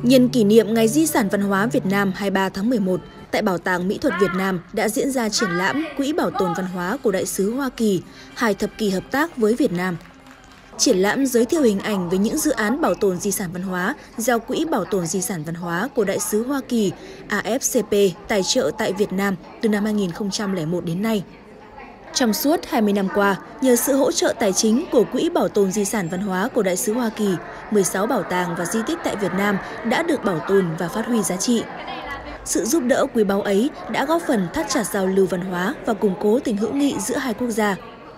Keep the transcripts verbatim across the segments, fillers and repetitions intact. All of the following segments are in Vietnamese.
Nhân kỷ niệm Ngày Di sản Văn hóa Việt Nam hai mươi ba tháng mười một, tại Bảo tàng Mỹ thuật Việt Nam đã diễn ra triển lãm Quỹ Bảo tồn Văn hóa của Đại sứ Hoa Kỳ, hai thập kỷ hợp tác với Việt Nam. Triển lãm giới thiệu hình ảnh về những dự án bảo tồn di sản văn hóa do Quỹ Bảo tồn Di sản Văn hóa của Đại sứ Hoa Kỳ A F C P tài trợ tại Việt Nam từ năm hai nghìn không trăm lẻ một đến nay. Trong suốt hai mươi năm qua, nhờ sự hỗ trợ tài chính của Quỹ Bảo tồn Di sản Văn hóa của Đại sứ Hoa Kỳ, mười sáu bảo tàng và di tích tại Việt Nam đã được bảo tồn và phát huy giá trị. Sự giúp đỡ quý báu ấy đã góp phần thắt chặt giao lưu văn hóa và củng cố tình hữu nghị giữa hai quốc gia.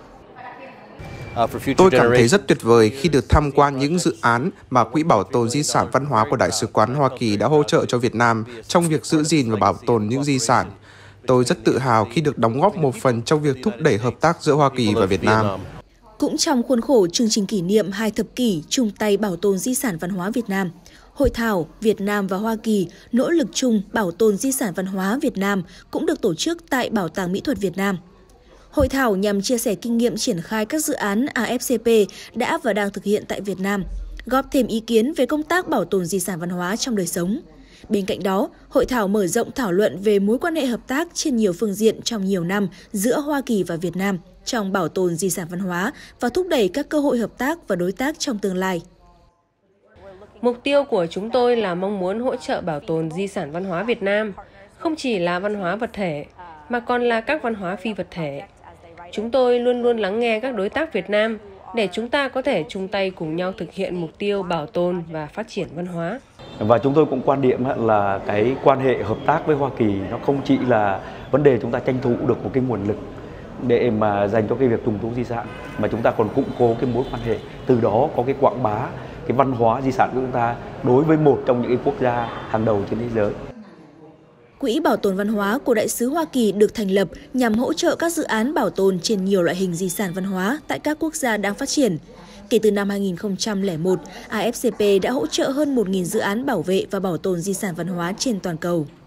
Tôi cảm thấy rất tuyệt vời khi được tham quan những dự án mà Quỹ Bảo tồn Di sản Văn hóa của Đại sứ quán Hoa Kỳ đã hỗ trợ cho Việt Nam trong việc giữ gìn và bảo tồn những di sản. Tôi rất tự hào khi được đóng góp một phần trong việc thúc đẩy hợp tác giữa Hoa Kỳ và Việt Nam. Cũng trong khuôn khổ chương trình kỷ niệm hai thập kỷ chung tay bảo tồn di sản văn hóa Việt Nam, Hội thảo Việt Nam và Hoa Kỳ nỗ lực chung bảo tồn di sản văn hóa Việt Nam cũng được tổ chức tại Bảo tàng Mỹ thuật Việt Nam. Hội thảo nhằm chia sẻ kinh nghiệm triển khai các dự án A F C P đã và đang thực hiện tại Việt Nam, góp thêm ý kiến về công tác bảo tồn di sản văn hóa trong đời sống. Bên cạnh đó, hội thảo mở rộng thảo luận về mối quan hệ hợp tác trên nhiều phương diện trong nhiều năm giữa Hoa Kỳ và Việt Nam trong bảo tồn di sản văn hóa và thúc đẩy các cơ hội hợp tác và đối tác trong tương lai. Mục tiêu của chúng tôi là mong muốn hỗ trợ bảo tồn di sản văn hóa Việt Nam, không chỉ là văn hóa vật thể, mà còn là các văn hóa phi vật thể. Chúng tôi luôn luôn lắng nghe các đối tác Việt Nam để chúng ta có thể chung tay cùng nhau thực hiện mục tiêu bảo tồn và phát triển văn hóa. Và chúng tôi cũng quan điểm là cái quan hệ hợp tác với Hoa Kỳ nó không chỉ là vấn đề chúng ta tranh thủ được một cái nguồn lực để mà dành cho cái việc trùng tu di sản, mà chúng ta còn củng cố cái mối quan hệ, từ đó có cái quảng bá cái văn hóa di sản của chúng ta đối với một trong những cái quốc gia hàng đầu trên thế giới. Quỹ Bảo tồn Văn hóa của Đại sứ Hoa Kỳ được thành lập nhằm hỗ trợ các dự án bảo tồn trên nhiều loại hình di sản văn hóa tại các quốc gia đang phát triển. Kể từ năm hai nghìn không trăm lẻ một, A F C P đã hỗ trợ hơn một nghìn dự án bảo vệ và bảo tồn di sản văn hóa trên toàn cầu.